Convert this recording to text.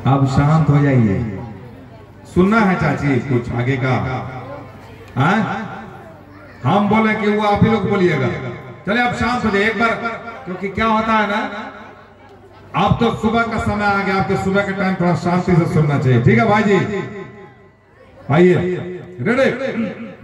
अब शांत हो जाइए, सुनना है चाची कुछ आगे का। हाँ? हम बोले कि वो आप ही लोग बोलिएगा। चले अब शांत हो जाइए एक बार, क्योंकि क्या होता है ना, अब तो सुबह का समय आ गया, आपके सुबह के टाइम थोड़ा शांति से सुनना चाहिए। ठीक है भाई जी, आइए रेडी।